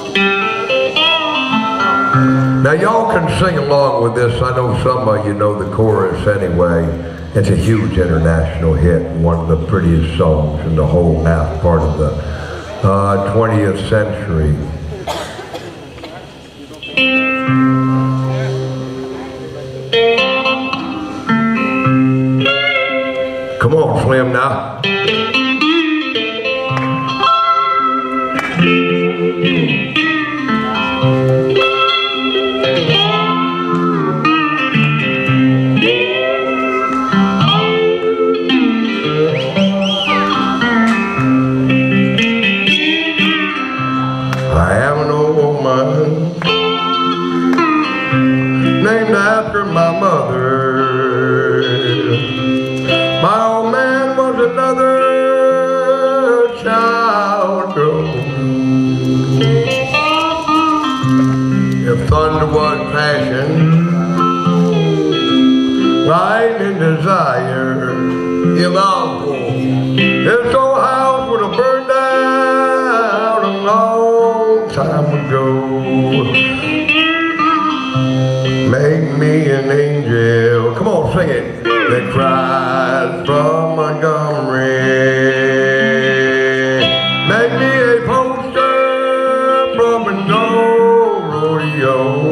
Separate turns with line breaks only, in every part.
Now y'all can sing along with this. I know some of you know the chorus anyway. It's a huge international hit, one of the prettiest songs in the whole half part of the 20th century. Come on, Slim, now. I have an old woman named after my mother. My old man was another child grown. If thunder was passion, lightning desire, if uncle, this old house would have burned down a long time ago. Make me an angel, come on, sing it, that cries from Montgomery. Make me a poster from an old rodeo.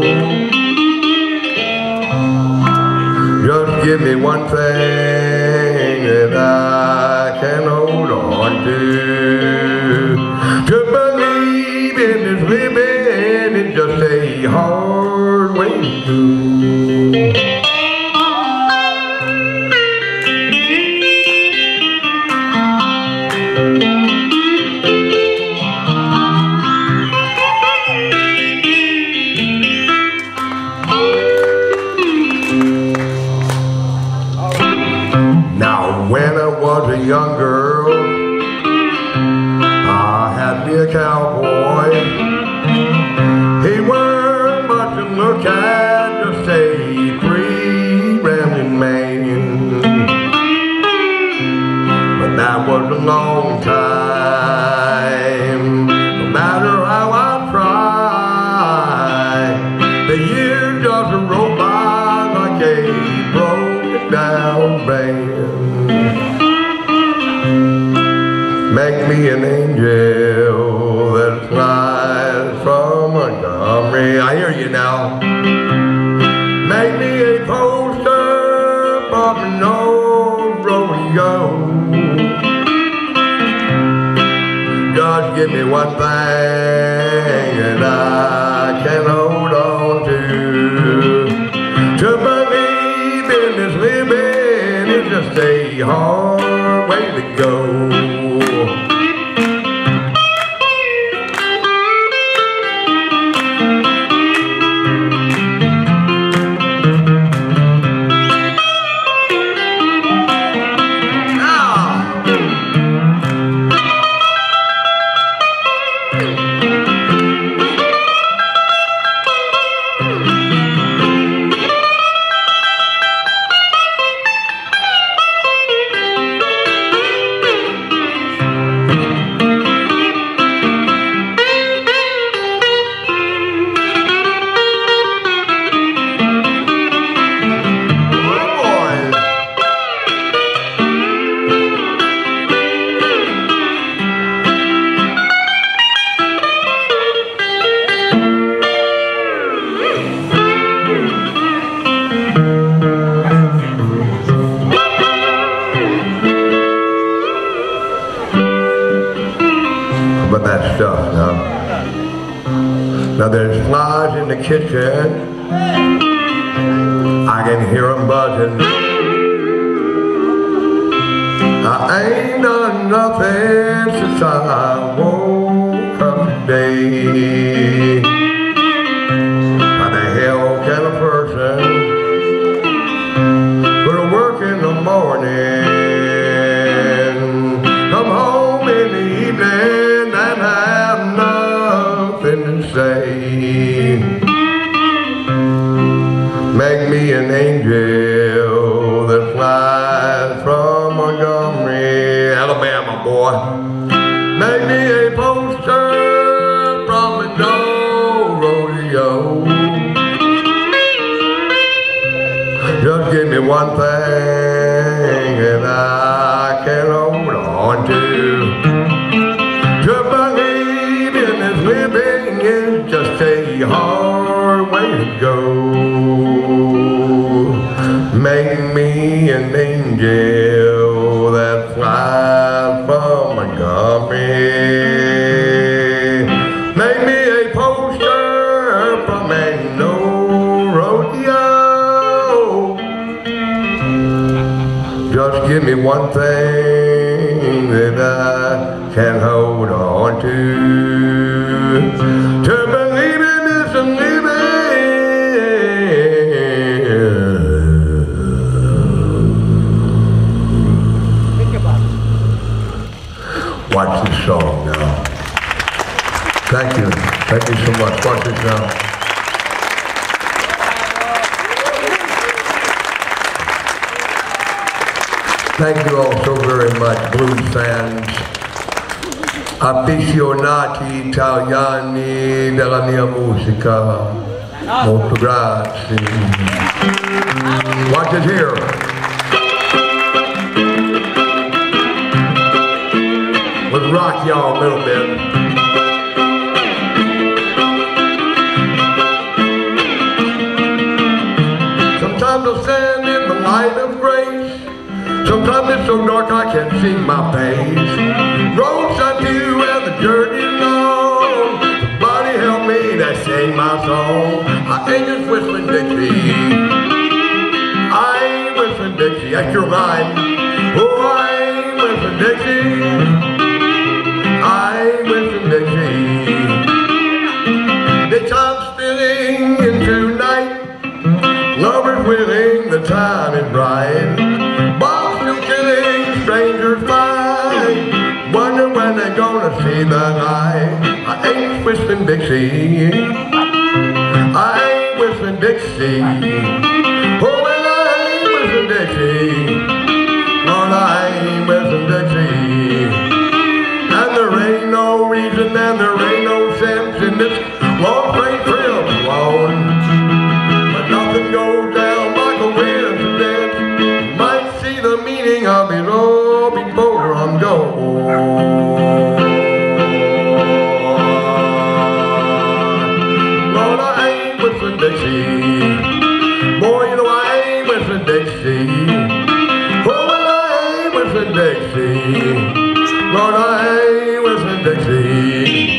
Just give me one thing that I can hold on to believe in this living is just a hard way to do. Now when I was a young girl, I had me a cowboy. He weren't much to look at, just a free rambling man. But that was a long time, no matter how I try. The years just rolled by like a broken down band. Make me an angel that flies from Montgomery. I hear you now. Make me a poster from an old rodeo. Just give me one thing that I can hold on to believe in this living is just a hard way to go. But that stuff now. Now there's flies in the kitchen. I can hear them buzzing. I ain't done nothing since I woke up today. How the hell can a person go to work in the morning, come home in the evening, and have nothing to say? Make me an angel that flies from Montgomery, Alabama, boy. Make me a poster from the door. one thing that I can hold on to. To believe in this living is just a hard way to go. Make me an angel that flies from Montgomery. Make me a poster from Magnolia Rodeo. Just give me one thing that I can hold on to. To believe in this and living. Watch this song now. Thank you. Thank you so much. Watch this now. Thank you all so very much, blues fans. Appassionati italiani della mia musica. Molto grazie. Watch it here. Let's rock y'all a little bit. Sometimes I'll stand in the light of grace. Sometimes it's so dark I can't see my face. Roads I do and the journey's long. Somebody help me to sing my song. I ain't just whistling Dixie. I ain't whistling Dixie. That's your line. Oh, I ain't whistling Dixie. I whistling Dixie. The time's spinning into night. Lovers willing, the time is right. Bombs still killing, strangers fight. Wonder when they're gonna see the light. I ain't whistling Dixie. I ain't whistling Dixie. Oh, well, I ain't whistling Dixie. Lord, I ain't whistling Dixie. And there ain't no reason and there ain't no sense in this long train trip alone. But nothing goes down like a coincidence. You might see the meaning of it all before I'm gone. Lord, I ain't whistling Dixie. Boy, you know I ain't whistling Dixie. Oh, well, I ain't whistling Dixie. Lord, I ain't whistling Dixie.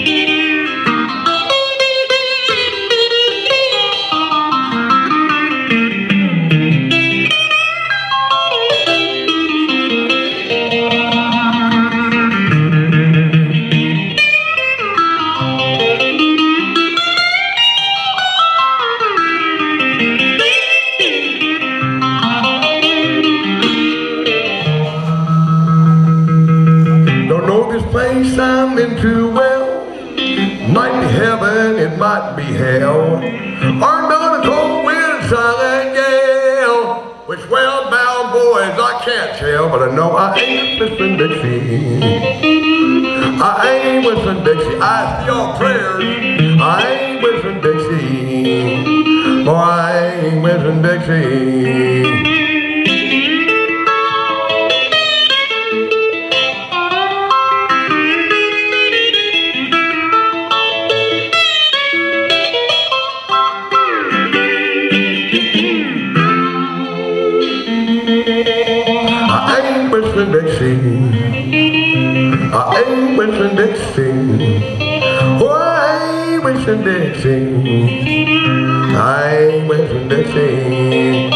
Place I'm in too well. Might be heaven, it might be hell. Or not a cold wind, silent gale. Which well-bound boys I can't tell, but I know I ain't whistling Dixie. I ain't whistling Dixie. I ask y'all prayers. I ain't whistling Dixie. Boy, I ain't whistling Dixie. Dixie, I ain't whistling Dixie. Oh, I ain't whistling Dixie. I ain't whistling Dixie.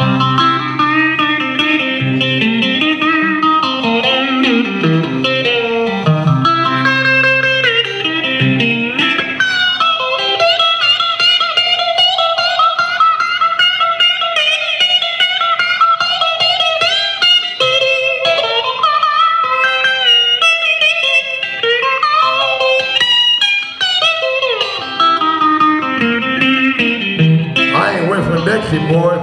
Dixie boy.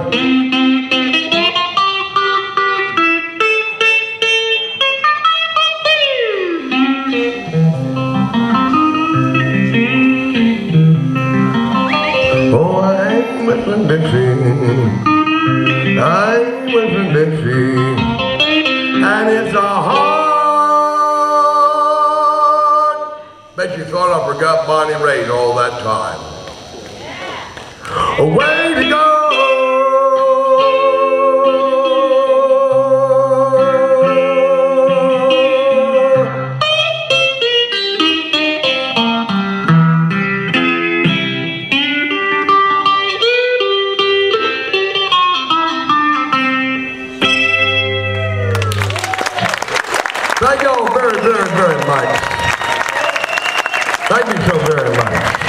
Oh, I ain't whistling Dixie. I ain't isn't it she? And it's a hard. Bet you thought I forgot Bonnie Raitt all that time. A way to go. Thank you all very, very, very much. Thank you so very much.